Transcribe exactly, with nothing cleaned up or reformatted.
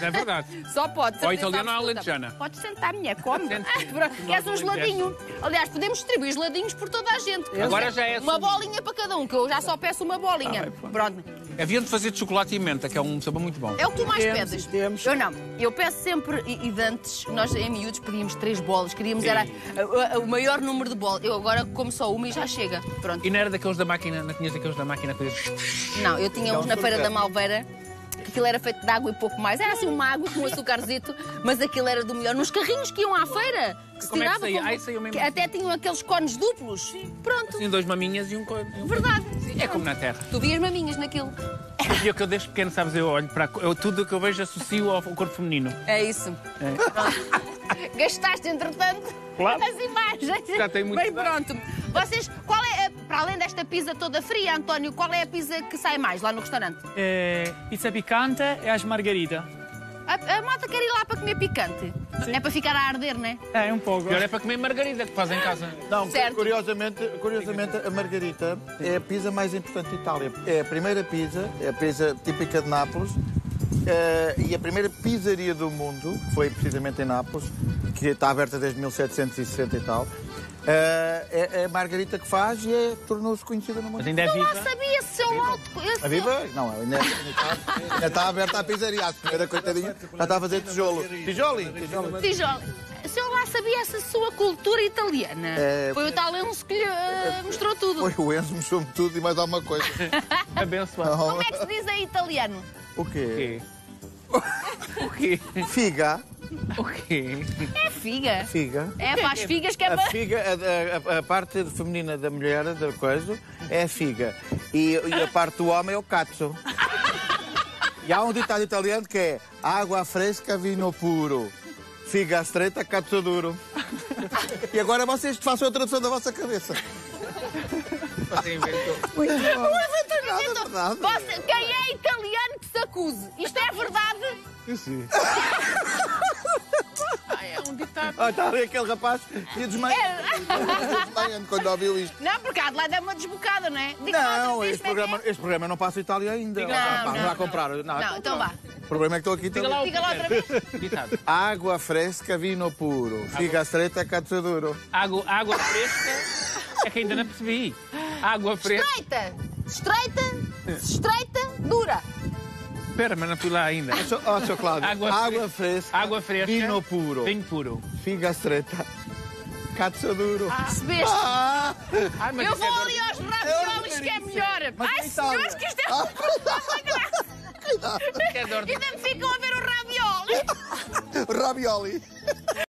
é verdade. Só pode. Ou italiana ou alentejana. Podes sentar, mulher, come. Sente-se. Queres um geladinho? Aliás, podemos distribuir geladinhos por toda a gente. Agora já é Uma assim. bolinha para cada um, que eu já só peço uma bolinha. Ah, Pronto. Havia de fazer de chocolate e menta, que é um sabor muito bom. É o que tu mais Temos, pedes. temos. Eu não. Eu peço sempre, e, e de antes, nós em miúdos pedíamos três bolas, queríamos era a- a- o maior número de bolas. Eu agora como só uma e já chega. Pronto. E não era daqueles da máquina, não tinhas daqueles da máquina que fazes... Não, eu tinha uns na Feira da Malveira, que aquilo era feito de água e pouco mais. Era assim uma água com um açucarzito, mas aquilo era do melhor. Nos carrinhos que iam à feira, que se Como é que tirava. saía? como- Ai, saiu mesmo. que até tinham aqueles cones duplos. Pronto. Assim, dois maminhas e um... co- e um- Verdade. É como na terra. Tu vias maminhas naquilo. E o que eu desde pequeno, sabes, eu olho para... a co- Eu, tudo o que eu vejo associo ao, ao corpo feminino. É isso. É. Gastaste, entretanto, Claro. as imagens. Já tem muito Bem, idade. pronto. Vocês, qual é, a- para além desta pizza toda fria, António, qual é a pizza que sai mais lá no restaurante? É, pizza picante e as margarita. A, a malta quer ir lá para comer picante. É para ficar a arder, não é? É, um pouco. Pior é para comer margarida, que faz em casa. Não, Certo. curiosamente, curiosamente, a margarita é a pizza mais importante de Itália. É a primeira pizza, é a pizza típica de Nápoles, eh, e a primeira pizzaria do mundo, foi precisamente em Nápoles, que está aberta desde mil setecentos e sessenta e tal. Eh, é, é a margarita que faz e é, tornou-se conhecida no mundo. Mas ainda é Eu lá viva. sabia se eu alto. A viva? Não, ainda, ainda, está, ainda está aberta a pizzaria. A senhora, coitadinha, já está a fazer tijolo. Tijoli? Tijoli. Tijolo. Se eu lá sabia essa sua cultura italiana. É, Foi o tal Enzo que lhe eh, mostrou tudo. Foi o Enzo, mostrou-me tudo e mais alguma coisa. Abençoado. Como é que se diz em italiano? O O quê? quê? O quê? Figa. O quê? É figa. Figa. É para as figas que é A para... figa, a, a- a parte feminina da mulher, da coisa, é a figa. E, e a parte do homem é o cazzo. E há um ditado italiano que é água fresca, vinho puro. Figa estreita, cazzo duro. E agora vocês façam a tradução da vossa cabeça. Você inventou. Não inventei nada, é verdade. Você- quem é italiano que se acuse? Isto é verdade? Sim. Ah, é um ditado. Ah, está ali aquele rapaz e desmaiando desmaiando quando ouviu isto. Não, porque a Adelaide é uma desbocada, não é? Diga Não, lá, diz este como é que é. programa, este programa não passa Itália ainda. Diga lá. Pá, Não, vamos lá não. comprar. Não, Não, então vá. O problema é que estou aqui Diga lá o Diga lá outra vez. ditado. água fresca, vinho puro. Figa estreita, cazzo duro. Água, água fresca. É que ainda não percebi. Água fresca. Estreita, estreita, estreita, dura. Espera, mas não fui lá ainda. Ó, oh, seu Cláudio. Água Água, fresca. fresca. Água fresca. Vinho puro. Vinho puro. Figa estreita. Cazzo duro. Percebeste? Ah, Ai, mas Eu isso é vou dor- ali aos raviolis que é melhor. Mas Ai, em Itália. senhores, que isto é Ah. uma graça. é dor de- Ainda me ficam a ver o ravioli. ravioli.